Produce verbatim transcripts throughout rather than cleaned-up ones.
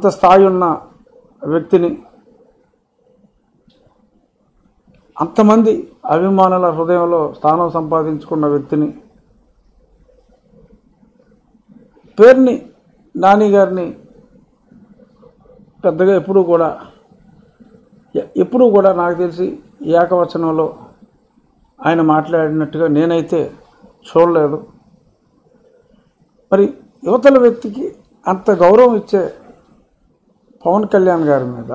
అంత స్థాయి ఉన్న వ్యక్తిని, అంతమంది అభిమానుల హృదయంలో స్థానం సంపాదించుకున్న వ్యక్తిని, పేర్ని నాని గారిని పెద్దగా ఎప్పుడూ కూడా ఎప్పుడూ కూడా నాకు తెలిసి ఏకవచనంలో ఆయన మాట్లాడినట్టుగా నేనైతే చూడలేదు. మరి యువతల వ్యక్తికి అంత గౌరవం ఇచ్చే పవన్ కళ్యాణ్ గారి మీద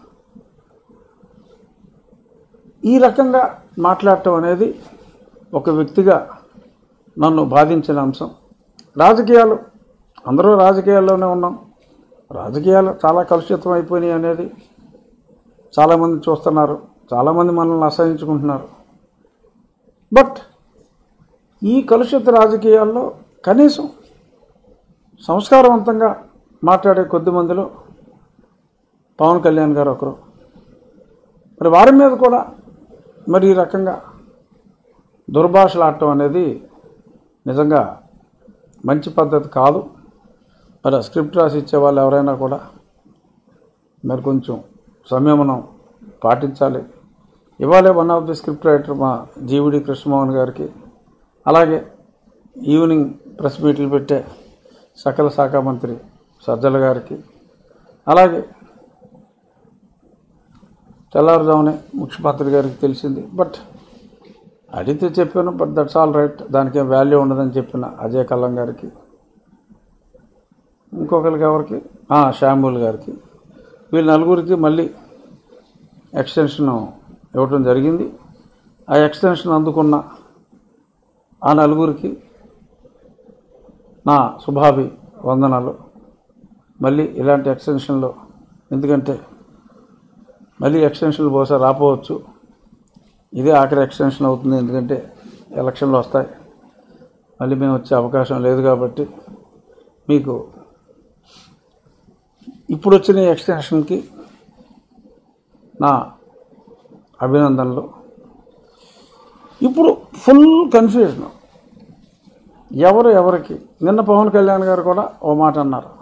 ఈ రకంగా మాట్లాడటం అనేది ఒక వ్యక్తిగా నన్ను బాధించిన అంశం. రాజకీయాలు, అందరూ రాజకీయాల్లోనే ఉన్నాం, రాజకీయాలు చాలా కలుషితం అయిపోయినాయి అనేది చాలామంది చూస్తున్నారు, చాలామంది మనల్ని అసహించుకుంటున్నారు. బట్ ఈ కలుషిత రాజకీయాల్లో కనీసం సంస్కారవంతంగా మాట్లాడే కొద్ది మందిలో పవన్ కళ్యాణ్ గారు ఒకరు. మరి వారి మీద కూడా మరి ఈ రకంగా దుర్భాషలాడటం అనేది నిజంగా మంచి పద్ధతి కాదు. మరి ఆ స్క్రిప్ట్ రాసి ఇచ్చే వాళ్ళు ఎవరైనా కూడా మరి కొంచెం సంయమనం పాటించాలి. ఇవాళే one of the script writer మా జీవిడి కృష్ణమోహన్ గారికి, అలాగే ఈవినింగ్ ప్రెస్ మీట్లు పెట్టే సకల శాఖ మంత్రి సజ్జల గారికి, అలాగే తెల్లారుజామునే ముఖ్యమంత్రి గారికి తెలిసింది. బట్ అడిగితే చెప్పాను, బట్ దట్స్ ఆల్ రైట్, దానికేం వాల్యూ ఉండదని చెప్పిన అజయ్ కల్లం గారికి, ఇంకొకరికి ఎవరికి శ్యామూల్ గారికి, వీళ్ళ నలుగురికి మళ్ళీ ఎక్స్టెన్షన్ ఇవ్వటం జరిగింది. ఆ ఎక్స్టెన్షన్ అందుకున్న ఆ నలుగురికి నా శుభాభి వందనాలు. మళ్ళీ ఇలాంటి ఎక్స్టెన్షన్లో, ఎందుకంటే మళ్ళీ ఎక్స్టెన్షన్లు బహుశా రాపోవచ్చు, ఇదే ఆఖరి ఎక్స్టెన్షన్ అవుతుంది, ఎందుకంటే ఎలక్షన్లు వస్తాయి, మళ్ళీ మేము వచ్చే అవకాశం లేదు. కాబట్టి మీకు ఇప్పుడు వచ్చిన ఎక్స్టెన్షన్కి నా అభినందనలు. ఇప్పుడు ఫుల్ కన్ఫ్యూజన్, ఎవరు ఎవరికి. నిన్న పవన్ కళ్యాణ్ గారు కూడా ఓ మాట అన్నారు,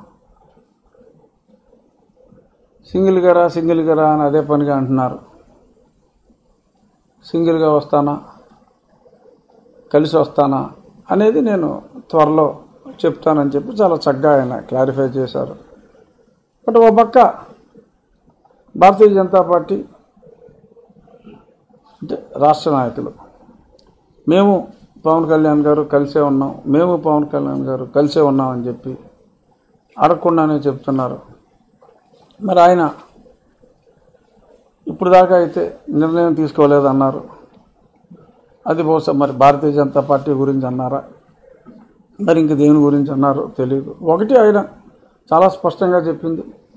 సింగిల్ గారా సింగిల్ గారా అని అదే పనిగా అంటున్నారు. సింగిల్గా వస్తానా కలిసి వస్తానా అనేది నేను త్వరలో చెప్తానని చెప్పి చాలా చక్కగా ఆయన క్లారిఫై చేశారు. బట్ ఓ పక్క భారతీయ జనతా పార్టీ అంటే రాష్ట్ర నాయకులు, మేము పవన్ కళ్యాణ్ గారు కలిసే ఉన్నాం, మేము పవన్ కళ్యాణ్ గారు కలిసే ఉన్నామని చెప్పి అడగకుండానే చెప్తున్నారు. మరి ఆయన ఇప్పుడు దాకా అయితే నిర్ణయం తీసుకోలేదన్నారు. అది బహుశా మరి భారతీయ జనతా పార్టీ గురించి అన్నారా, మరి ఇంక దేని గురించి అన్నారో తెలియదు. ఒకటి ఆయన చాలా స్పష్టంగా చెప్పింది,